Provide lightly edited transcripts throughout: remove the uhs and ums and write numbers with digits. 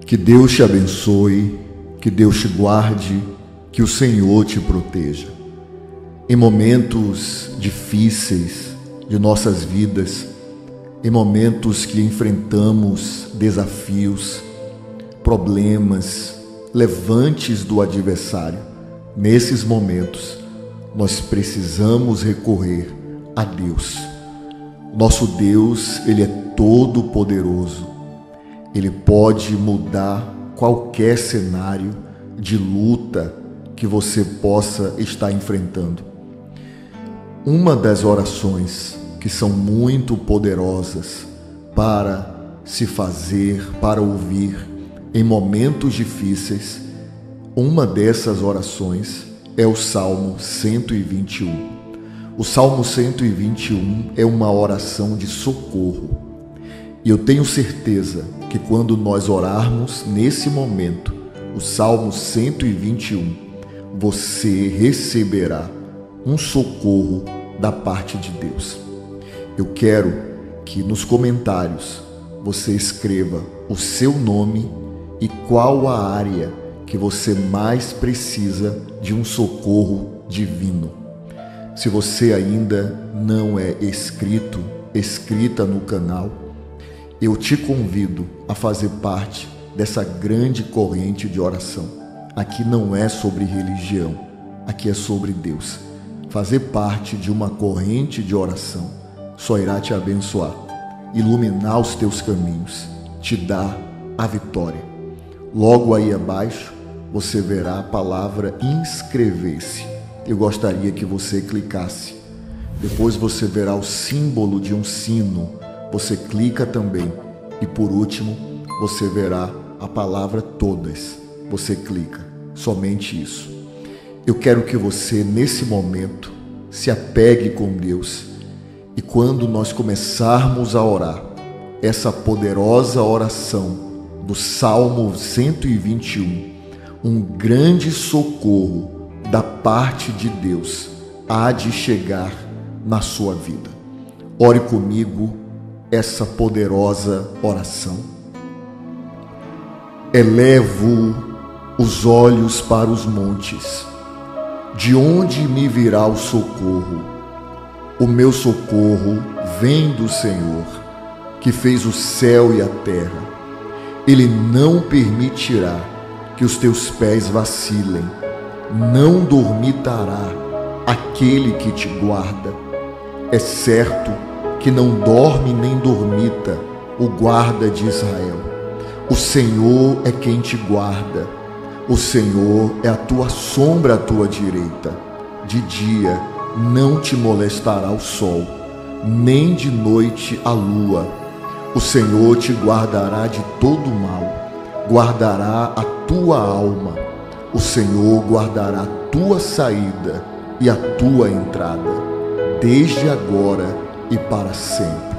Que Deus te abençoe, que Deus te guarde, que o Senhor te proteja. Em momentos difíceis de nossas vidas, em momentos que enfrentamos desafios, problemas, levantes do adversário, nesses momentos nós precisamos recorrer a Deus. Nosso Deus, Ele é todo poderoso. Ele pode mudar qualquer cenário de luta que você possa estar enfrentando. Uma das orações que são muito poderosas para se fazer, para ouvir em momentos difíceis, uma dessas orações é o Salmo 121. O Salmo 121 é uma oração de socorro. E eu tenho certeza que quando nós orarmos nesse momento, o Salmo 121, você receberá um socorro da parte de Deus. Eu quero que nos comentários você escreva o seu nome e qual a área que você mais precisa de um socorro divino. Se você ainda não é inscrita no canal, eu te convido a fazer parte dessa grande corrente de oração. Aqui não é sobre religião, aqui é sobre Deus. Fazer parte de uma corrente de oração só irá te abençoar, iluminar os teus caminhos, te dar a vitória. Logo aí abaixo, você verá a palavra inscrever-se. Eu gostaria que você clicasse. Depois você verá o símbolo de um sino. Você clica também. E por último, você verá a palavra todas. Você clica. Somente isso. Eu quero que você, nesse momento, se apegue com Deus. E quando nós começarmos a orar, essa poderosa oração do Salmo 121, um grande socorro da parte de Deus há de chegar na sua vida. Ore comigo essa poderosa oração. Elevo os olhos para os montes. De onde me virá o socorro? O meu socorro vem do Senhor, que fez o céu e a terra. Ele não permitirá que os teus pés vacilem. Não dormitará aquele que te guarda. É certo que não dorme nem dormita o guarda de Israel. O Senhor é quem te guarda. O Senhor é a tua sombra à tua direita. De dia não te molestará o sol, nem de noite a lua. O Senhor te guardará de todo mal, guardará a tua alma. O Senhor guardará a tua saída e a tua entrada, desde agora e para sempre.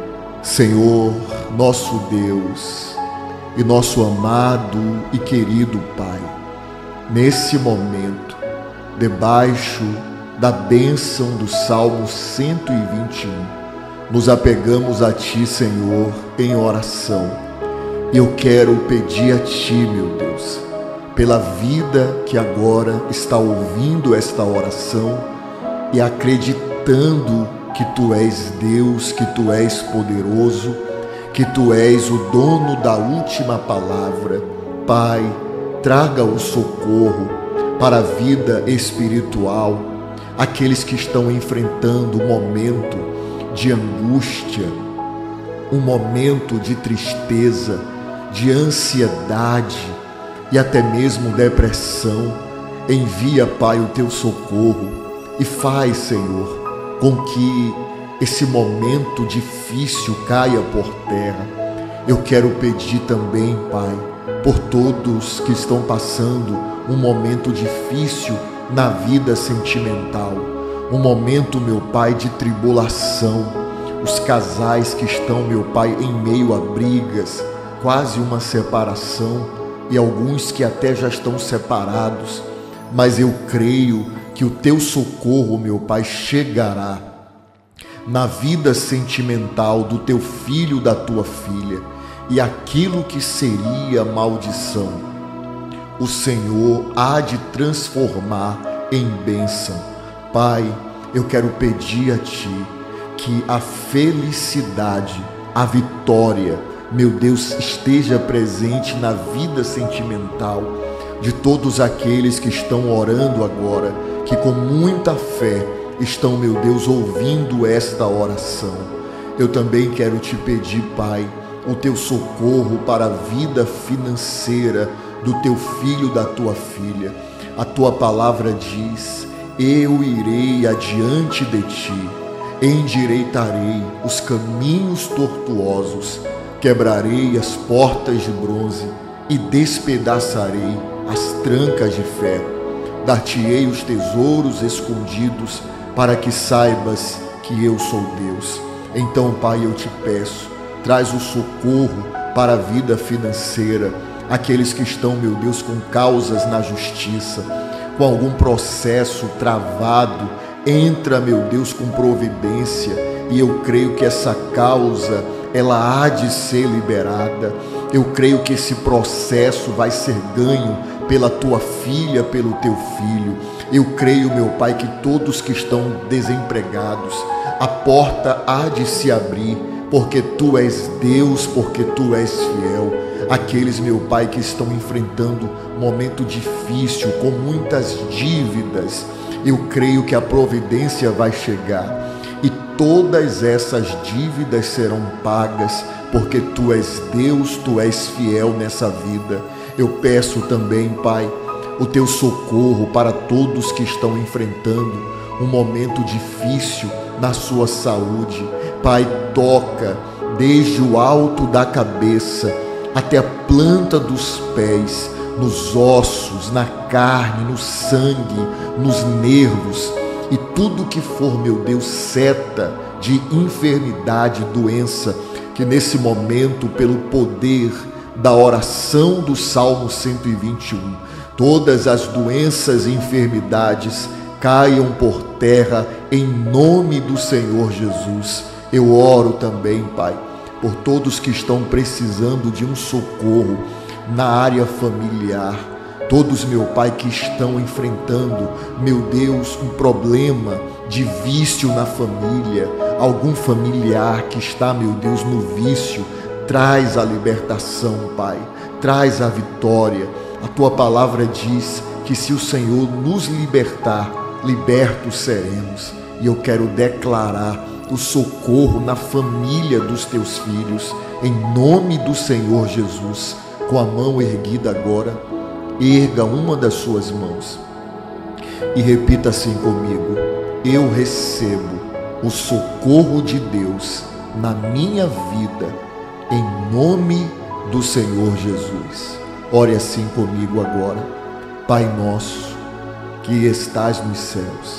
Senhor, nosso Deus e nosso amado e querido Pai, nesse momento, debaixo da bênção do Salmo 121, nos apegamos a Ti, Senhor, em oração. Eu quero pedir a Ti, meu Deus, pela vida que agora está ouvindo esta oração e acreditando que Tu és Deus, que Tu és poderoso, que Tu és o dono da última palavra. Pai, traga o socorro para a vida espiritual, aqueles que estão enfrentando um momento de angústia, um momento de tristeza, de ansiedade e até mesmo depressão. Envia, Pai, o Teu socorro e faz, Senhor, com que esse momento difícil caia por terra. Eu quero pedir também, Pai, por todos que estão passando um momento difícil na vida sentimental, um momento, meu Pai, de tribulação, os casais que estão, meu Pai, em meio a brigas, quase uma separação, e alguns que até já estão separados, mas eu creio que o Teu socorro, meu Pai, chegará na vida sentimental do Teu filho, da Tua filha. e aquilo que seria maldição, o Senhor há de transformar em bênção. Pai, eu quero pedir a Ti que a felicidade, a vitória, meu Deus, esteja presente na vida sentimental de todos aqueles que estão orando agora, que com muita fé estão, meu Deus, ouvindo esta oração. Eu também quero Te pedir, Pai, o Teu socorro para a vida financeira do Teu filho, da Tua filha. A Tua palavra diz: eu irei adiante de Ti, endireitarei os caminhos tortuosos, quebrarei as portas de bronze e despedaçarei as trancas de ferro. Dar-te-ei os tesouros escondidos, para que saibas que eu sou Deus. Então, Pai, eu Te peço, traz o socorro para a vida financeira, aqueles que estão, meu Deus, com causas na justiça, com algum processo travado, entra, meu Deus, com providência, e eu creio que essa causa, ela há de ser liberada. Eu creio que esse processo vai ser ganho pela Tua filha, pelo Teu filho. Eu creio, meu Pai, que todos que estão desempregados, a porta há de se abrir, porque Tu és Deus, porque Tu és fiel. Aqueles, meu Pai, que estão enfrentando um momento difícil, com muitas dívidas, eu creio que a providência vai chegar e todas essas dívidas serão pagas, porque Tu és Deus, Tu és fiel nessa vida. Eu peço também, Pai, o Teu socorro para todos que estão enfrentando um momento difícil na sua saúde. Pai, toca desde o alto da cabeça até a planta dos pés, nos ossos, na carne, no sangue, nos nervos e tudo que for, meu Deus, seta de enfermidade, doença, que nesse momento, pelo poder da oração do Salmo 121, todas as doenças e enfermidades caiam por terra em nome do Senhor Jesus. Eu oro também, Pai, por todos que estão precisando de um socorro na área familiar, todos, meu Pai, que estão enfrentando, meu Deus, um problema de vício na família, algum familiar que está, meu Deus, no vício, traz a libertação, Pai, traz a vitória. A Tua palavra diz que se o Senhor nos libertar, libertos seremos. E eu quero declarar o socorro na família dos Teus filhos, em nome do Senhor Jesus. Com a mão erguida agora, erga uma das suas mãos e repita assim comigo: eu recebo o socorro de Deus na minha vida, em nome do Senhor Jesus. Ore assim comigo agora. Pai nosso que estás nos céus,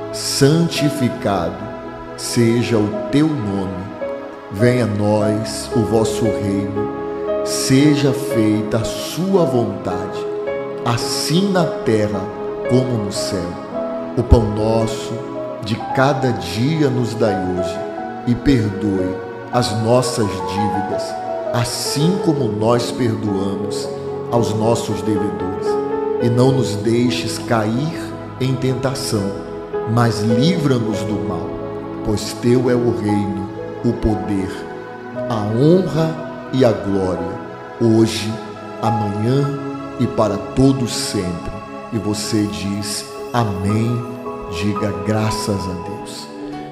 santificado seja o Teu nome. Venha a nós o vosso reino. Seja feita a Sua vontade, assim na terra como no céu. O pão nosso de cada dia nos dai hoje, e perdoe as nossas dívidas, assim como nós perdoamos aos nossos devedores. E não nos deixes cair em tentação, mas livra-nos do mal, pois Teu é o reino, o poder, a honra e a glória, hoje, amanhã e para todos sempre. E você diz amém, diga graças a Deus.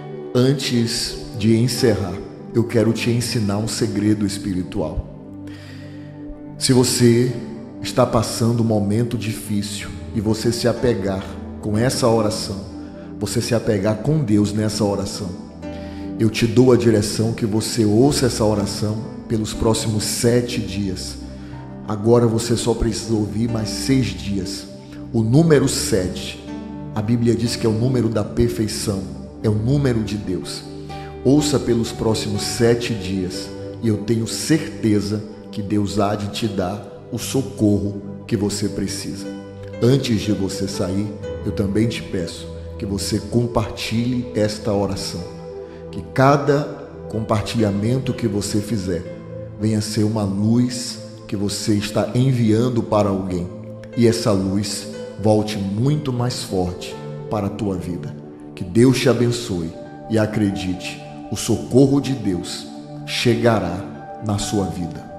Antes de encerrar, eu quero te ensinar um segredo espiritual. Se você está passando um momento difícil e você se apegar com essa oração, você se apegar com Deus nessa oração, eu te dou a direção que você ouça essa oração pelos próximos 7 dias. Agora você só precisa ouvir mais 6 dias. O número 7, a Bíblia diz que é o número da perfeição, é o número de Deus. Ouça pelos próximos 7 dias e eu tenho certeza que Deus há de te dar o socorro que você precisa. Antes de você sair, eu também te peço que você compartilhe esta oração, que cada compartilhamento que você fizer, venha ser uma luz que você está enviando para alguém, e essa luz volte muito mais forte para a tua vida. Que Deus te abençoe e acredite, o socorro de Deus chegará na sua vida.